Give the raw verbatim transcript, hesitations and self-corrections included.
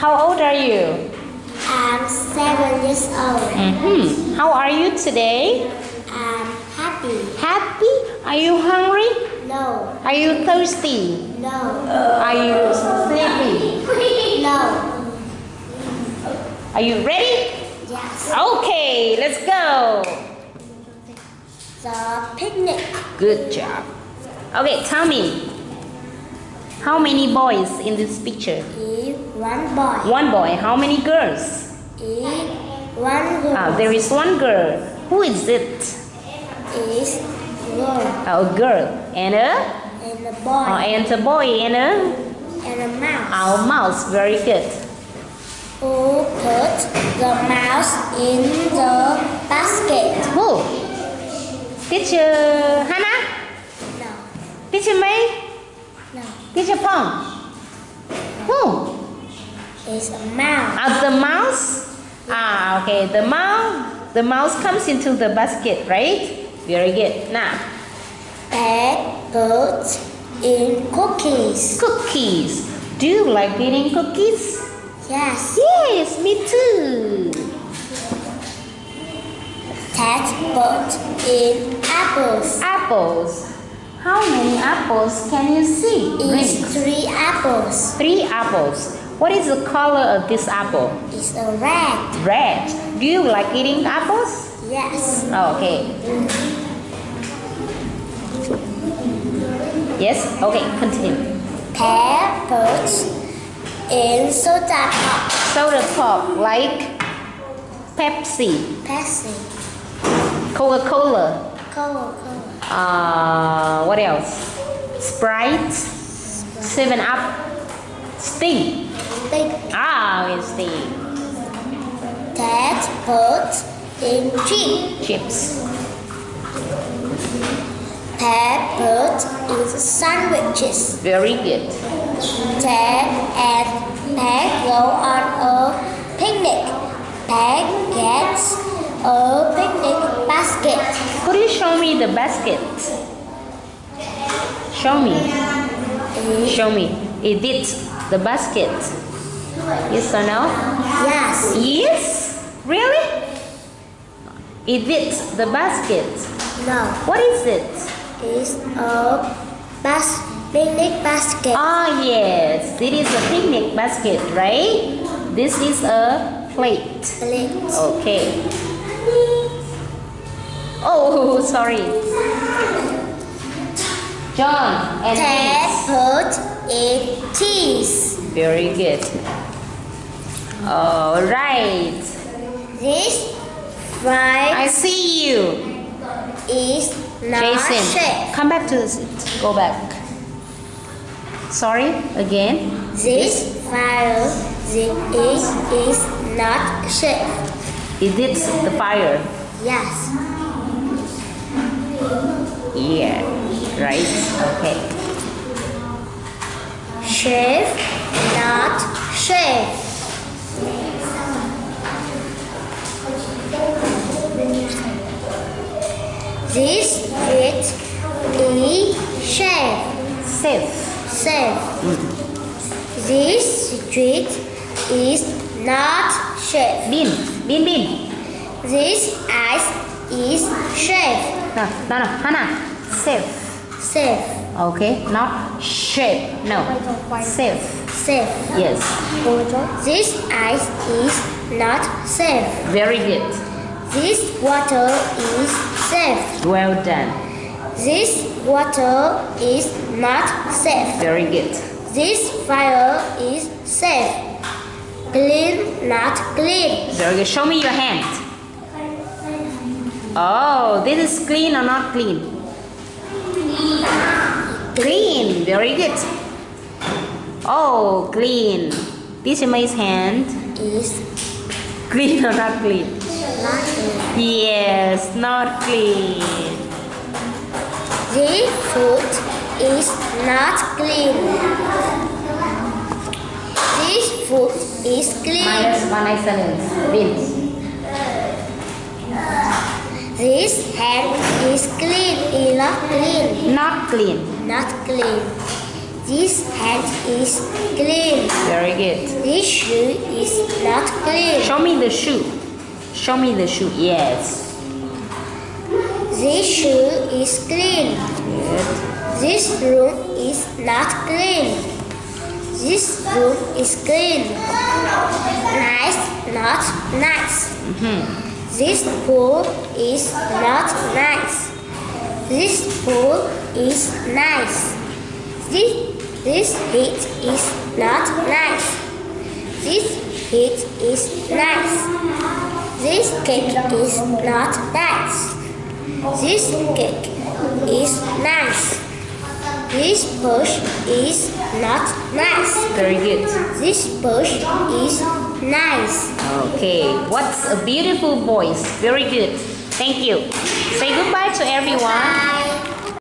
How old are you? I'm seven years old. Mm-hmm. How are you today? I'm happy. Happy? Are you hungry? No. Are you thirsty? No. Are you sleepy? No. Are you ready? Yes. Okay, let's go. The picnic. Good job. Okay, tell me. How many boys in this picture? Is one boy. One boy. How many girls? Is one girl. Ah, there is one girl. Who is it? Is girl. A girl. And a? And a boy. Oh, and a boy and a? And a mouse. Our mouse. Very good. Who put the mouse in the basket? Who? Teacher Hannah? No. Teacher May? No. Teacher Pong? Who? It's a mouse. Ah, the mouse? Ah, okay. The mouse. The mouse comes into the basket, right? Very good. Now, Pet put in cookies. cookies. Do you like eating cookies? Yes. Yes, me too. Ted put in apples. Apples. How many apples can you see? It's Read. three apples. Three apples. What is the color of this apple? It's a red. Red. Do you like eating apples? Yes. Oh, okay. Yes? Okay, continue. Pear put in soda pop. Soda pop, like Pepsi, Pepsi. Coca-Cola. Coca-Cola. Uh, what else? Sprite, Seven Up, Sting. Big. Ah, it's Sting. Ted put in chips. Chips. Pear put in sandwiches. Very good. Ted and Pear go on a picnic. Pear gets a picnic basket. Could you show me the basket? Show me. Show me. Is it the basket? Yes or no? Yes. Yes? Really? Is it the basket? No. What is it? It's a bas picnic basket. Ah, yes. It is a picnic basket, right? This is a plate. Plate. Okay. Oh, sorry. John and Ted James. put in cheese. Very good. All right. This fried I see you. is not Jason, shaped. come back to the seat. Go back. Sorry, again. This fire is, is not shaped. Is it the fire? Yes. Yeah. Right? Okay. Shape, not shape. This is E shape. Safe. Shape. This street is not shape. Bin. Bin, bin. This ice is shape. No, no, no. Hannah. Safe. Shape. Okay. Not shape. No. Safe. Shape. Yes. This ice is not safe. Very good. This water is safe. Well done. This water is not safe. Very good. This fire is safe. Clean, not clean. Very good. Show me your hand. Oh, this is clean or not clean? Clean. Very good. Oh, clean. This is my hand. Is Clean or not clean? not clean. Yes, not clean. This food is not clean. This food is clean. Minus one excellence. Wins. This hand is clean. Is not clean. Not clean. Not clean. This hand is clean. Very good. This shoe is not clean. Show me the shoe. Show me the shoe. Yes. This shoe is clean. Good. This room is not clean. This room is clean. Nice, not nice. Mm-hmm. This pool is not nice. This pool is nice. This, this heat is not nice. This heat is nice. This cake is not nice. This cake is nice. This bush is not nice. Very good. This bush is nice. Okay. What's a beautiful voice? Very good. Thank you. Say goodbye to everyone.